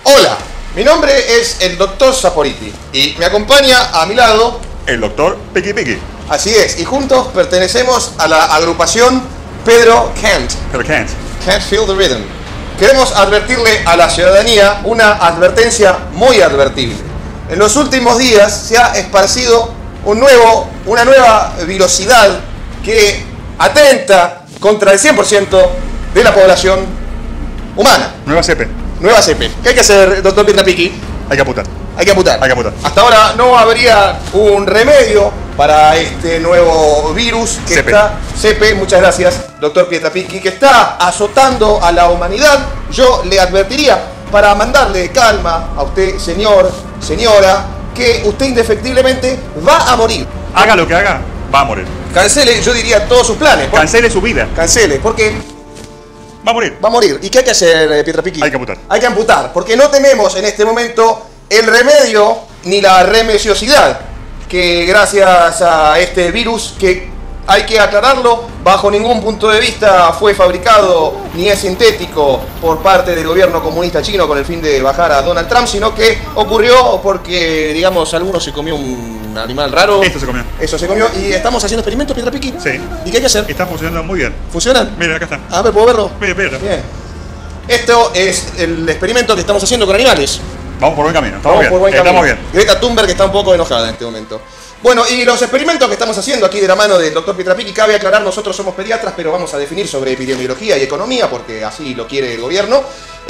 Hola, mi nombre es el Dr. Saporiti y me acompaña a mi lado el Dr. Piki Piki. Así es, y juntos pertenecemos a la agrupación Pedro Can't. Pero Can't Feel the Rhythm. Queremos advertirle a la ciudadanía una advertencia muy advertible. En los últimos días se ha esparcido una nueva virosidad que atenta contra el 100% de la población humana. Nueva cepe. Nueva cepe. ¿Qué hay que hacer, doctor Pietrapiqui? Hay que apuntar. Hay que amputar. Hay que amputar. Hasta ahora no habría un remedio para este nuevo virus que Cepe. CP, muchas gracias, doctor Pietrapiqui, que está azotando a la humanidad. Yo le advertiría para mandarle calma a usted, señor, señora, que usted indefectiblemente va a morir. Haga lo que haga, va a morir. Cancele, yo diría, todos sus planes. Cancele su vida. Cancele, porque Va a morir. va a morir. ¿Y qué hay que hacer, Pietrapiqui? Hay que amputar. Hay que amputar, porque no tenemos en este momento el remedio ni la remediosidad que gracias a este virus, que hay que aclararlo, bajo ningún punto de vista fue fabricado ni es sintético por parte del gobierno comunista chino con el fin de bajar a Donald Trump, sino que ocurrió porque, digamos, algunos se comió un animal raro. Esto se comió. Eso se comió y estamos haciendo experimentos, Pietrapiqui. Sí. ¿Y qué hay que hacer? Está funcionando muy bien. ¿Funcionan? Mira, acá está. A ver, ¿puedo verlo? Mira, mira. Bien. Esto es el experimento que estamos haciendo con animales. Vamos por buen camino. Vamos Estamos por buen bien. camino. Estamos bien. Greta Thunberg está un poco enojada en este momento. Bueno, y los experimentos que estamos haciendo aquí de la mano del doctor Pietrapiqui, cabe aclarar, nosotros somos pediatras, pero vamos a definir sobre epidemiología y economía, porque así lo quiere el gobierno.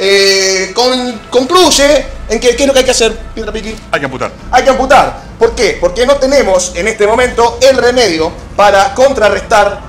Concluye en que, ¿qué es lo que hay que hacer, Pietrapiqui? Hay que amputar. Hay que amputar. ¿Por qué? Porque no tenemos en este momento el remedio para contrarrestar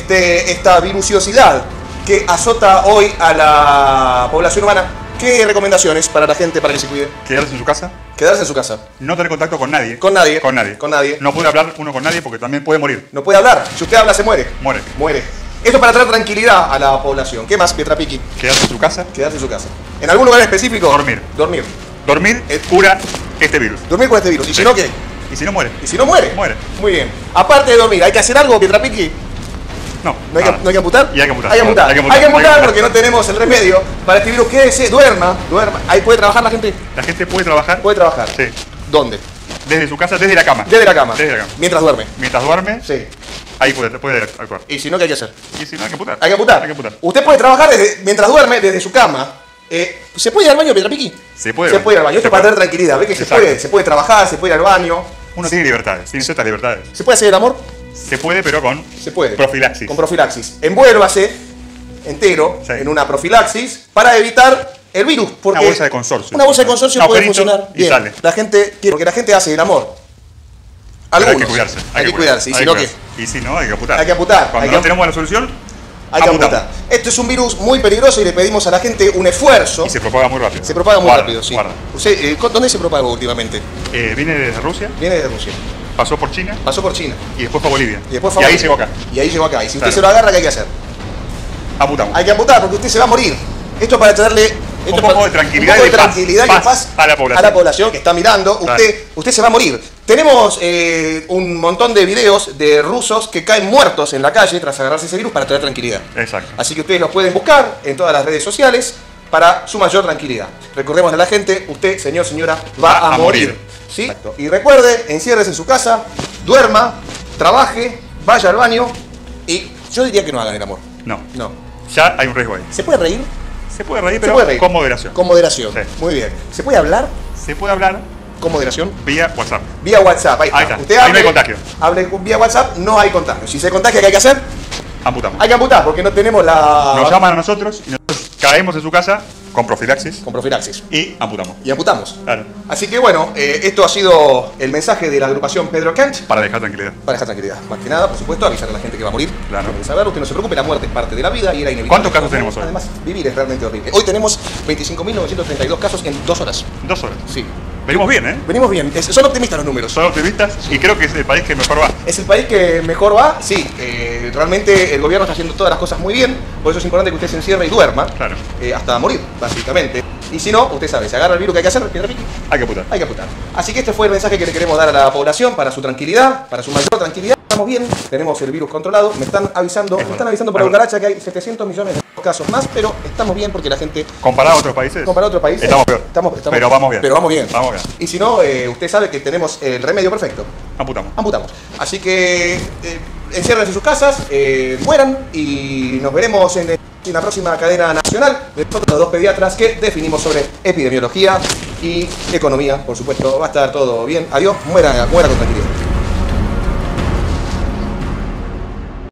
esta virusiosidad que azota hoy a la población humana. ¿Qué recomendaciones para la gente para que se cuide? Quedarse en su casa. Quedarse en su casa. No tener contacto con nadie. Con nadie. Con nadie. Con nadie. No puede hablar uno con nadie porque también puede morir. No puede hablar. Si usted habla, se muere. Muere. Muere. Esto para traer tranquilidad a la población. ¿Qué más, Pietrapiqui? Quedarse en su casa. Quedarse en su casa. ¿En algún lugar específico? Dormir. Dormir. Dormir cura este virus. Dormir con este virus. ¿Y Sí. si no qué? Y si no muere. ¿Y si no muere? Muere. Muy bien. Aparte de dormir, ¿hay que hacer algo, Pietrapiqui? No. ¿No hay, nada. no hay que amputar? Y hay que amputar. Hay que amputar. Hay que amputar. Hay que amputar Hay que porque no tenemos el remedio para este virus. Quédese, duerma. Ahí puede trabajar la gente. La gente puede trabajar. Puede trabajar. Sí. ¿Dónde? Desde su casa, desde la cama. Desde la cama. Desde la cama. Mientras duerme. Mientras duerme, Sí. ahí puede actuar. ¿Y si no, qué hay que hacer? Y si no, hay que amputar. Hay que amputar. Hay que amputar. Usted puede trabajar mientras duerme desde su cama. ¿Se puede ir al baño, Pietrapiqui? Se puede. Se puede ir al baño. Esto Se es para puede. tener tranquilidad. ¿Ve que se Exacto. puede? Se puede trabajar, se puede ir al baño. Uno tiene libertades, tiene ciertas libertades. ¿Se puede hacer el amor? Se puede, pero con Se puede. profilaxis. Con profilaxis. Envuélvase entero Sí. en una profilaxis para evitar el virus. Porque Una bolsa de consorcio. Una bolsa de consorcio Un puede agujerito funcionar y bien. sale. Porque la gente hace el amor. Pero Algunos. hay que cuidarse. Hay que cuidarse. ¿Y si no qué? Y si no, hay que amputar. Hay que amputar. Cuando Hay no que- tenemos la solución, Hay que amputamos. amputar. Esto es un virus muy peligroso y le pedimos a la gente un esfuerzo. Y se propaga muy rápido. Se propaga muy Guarda, rápido, sí. guarda. Usted, ¿dónde se propagó últimamente? Viene desde Rusia, Viene de Rusia. pasó por China Pasó por China. y después fue a Bolivia. Y después fue ahí a- llegó acá. Y ahí llegó acá. Y si usted Claro. se lo agarra, ¿qué hay que hacer? Amputamos. Hay que amputar porque usted se va a morir. Esto es para traerle Un poco de tranquilidad un poco y de paz. tranquilidad y Paz paz a la población. que está mirando. Claro. Usted se va a morir. Tenemos un montón de videos de rusos que caen muertos en la calle tras agarrarse ese virus para traer tranquilidad. Exacto. Así que ustedes los pueden buscar en todas las redes sociales para su mayor tranquilidad. Recordemos a la gente, usted, señor, señora, va a morir. ¿Sí? Exacto. Y recuerde, enciérrese en su casa, duerma, trabaje, vaya al baño y yo diría que no hagan el amor. No. No. Ya hay un riesgo ahí. ¿Se puede reír? Se puede reír, Se pero puede reír. con moderación. Con moderación. Sí. Muy bien. ¿Se puede hablar Se puede hablar con moderación? vía WhatsApp. Vía WhatsApp. Ahí está. Ahí está. Usted Ahí no hable, hay contagio. hable vía WhatsApp, no hay contagio. Si se contagia, ¿qué hay que hacer? Amputamos. Hay que amputar porque no tenemos la... Nos llaman a nosotros y nosotros caemos en su casa con profilaxis Con profilaxis. y amputamos. Y amputamos. Claro. Así que bueno, esto ha sido el mensaje de la agrupación Pedro Can't. Para dejar tranquilidad. Para dejar tranquilidad. Más que nada, por supuesto, avisar a la gente que va a morir. Claro. Tienen que saberlo, usted no se preocupe, la muerte es parte de la vida y era inevitable. ¿Cuántos casos tenemos hoy? Además, vivir es realmente horrible. Hoy tenemos 25.932 casos en 2 horas. 2 horas. Sí. Venimos bien, ¿eh? Venimos bien. Son optimistas los números. Son optimistas y creo que es el país que mejor va. ¿Es el país que mejor va? Sí. Realmente el gobierno está haciendo todas las cosas muy bien. Por eso es importante que usted se encierre y duerma. Claro. Hasta morir, básicamente. Y si no, usted sabe, se agarra el virus que hay que hacer, Pietrapiqui. Hay que apuntar. Hay que apuntar. Así que este fue el mensaje que le queremos dar a la población para su tranquilidad, para su mayor tranquilidad. Estamos bien, tenemos el virus controlado. Me están avisando por la cucaracha que hay 700 millones de casos más, pero estamos bien porque la gente... Comparado a otros países. Comparado a otros países. Estamos peor. Pero vamos bien. Pero vamos bien. Vamos bien. Y si no, usted sabe que tenemos el remedio perfecto. Amputamos. Amputamos. Así que enciérrense en sus casas, mueran y nos veremos en la próxima cadena nacional de nosotros los dos pediatras que definimos sobre epidemiología y economía. Por supuesto, va a estar todo bien. Adiós, muera con tranquilidad.